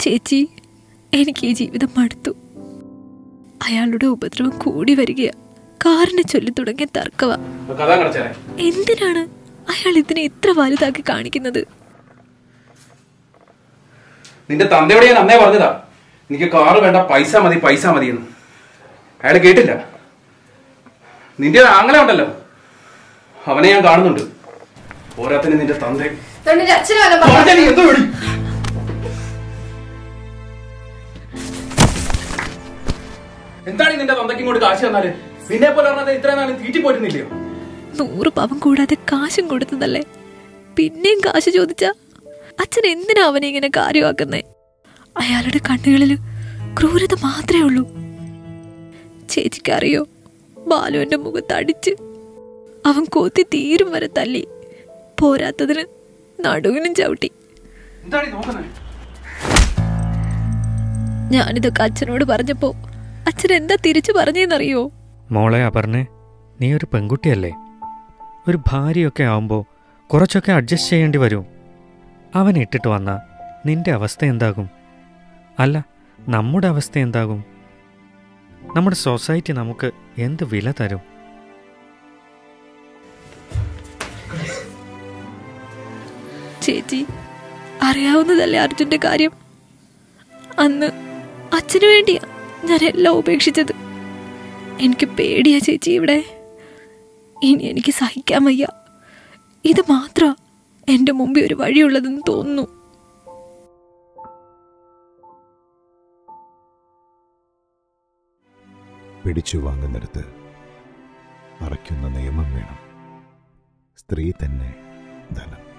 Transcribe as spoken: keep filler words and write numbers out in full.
ചേച്ചി, എനിക്ക് ഈ ജീവിതം മടുത്തു. അയാളുടെ ഉപദ്രവം കൂടി വരികയാ. കാറിനെ ചൊല്ലി തുടങ്ങിയ തർക്കവാ. എന്തിനാണ് അയാൾ ഇതിനെ ഇത്ര വലുതാക്കി കാണിക്കുന്നത്? നിന്റെ തന്തയോട് ഞാൻ അന്നേ പറഞ്ഞതാ, എനിക്ക് കാറ് വേണ്ട, പൈസ മതി പൈസ മതി എന്ന്. അയാൾ കേട്ടില്ല. നിന്റെ ആങ്ങളെ ഉണ്ടല്ലോ, അവനെ ഞാൻ കാണുന്നുണ്ട്. പോരാത്തിന് നിന്റെ തന്ത എന്തോ വിളി. എന്താണ് നിന്റെ തന്തയ്ക്ക് ഇങ്ങോട്ട് കാശ് തന്നാല്? നിന്നെ പോലെ പറഞ്ഞത് ഇത്ര നാളും തീറ്റി പോയിരുന്നില്ലയോ? നൂറ് പവൻ കൂടാതെ കാശും കൊടുത്തതല്ലേ, പിന്നെയും കാശ് ചോദിച്ചാ അച്ഛൻ എന്തിനാ അവനെ ഇങ്ങനെ കാര്യമാക്കുന്നേ? അയാളുടെ കണ്ണുകളിൽ ക്രൂരത മാത്രമേ ഉള്ളൂ. ചേച്ചിക്കറിയോ, ബാലുവിന്റെ മുഖത്ത് അടിച്ച് അവൻ കൊത്തി തീരും വരെ തല്ലി. പോരാത്തതിന് നടുവിനും ചവിട്ടി. ഞാനിതൊക്കെ അച്ഛനോട് പറഞ്ഞപ്പോ അച്ഛൻ എന്താ തിരിച്ചു പറഞ്ഞെന്നറിയോ? മോളെ അപർണേ, നീ ഒരു പെൺകുട്ടിയല്ലേ. ഒരു ഭാര്യയൊക്കെ ആവുമ്പോൾ കുറച്ചൊക്കെ അഡ്ജസ്റ്റ് ചെയ്യേണ്ടി വരും. അവൻ ഇട്ടിട്ട് വന്നാൽ നിന്റെ അവസ്ഥ എന്താകും? അല്ല, നമ്മുടെ അവസ്ഥ എന്താകും? നമ്മുടെ സൊസൈറ്റി നമുക്ക് എന്ത് വില തരും? ചേച്ചി, അറിയാവുന്നതല്ലേ അർജുന്റെ കാര്യം. അന്ന് അച്ഛനു വേണ്ടിയാ ഞാൻ എല്ലാം ഉപേക്ഷിച്ചത്. എനിക്ക് പേടിയാ ചേച്ചി ഇവിടെ. ഇനി എനിക്ക് സഹിക്കാൻ വയ്യ. ഇത് മാത്രം എൻ്റെ മുമ്പിൽ ഒരു വഴിയുള്ളതെന്ന് തോന്നുന്നു. പിടിച്ചു വാങ്ങുന്നിടത്ത് അറയ്ക്കുന്ന നിയമം വേണം. സ്ത്രീ തന്നെ ധനം.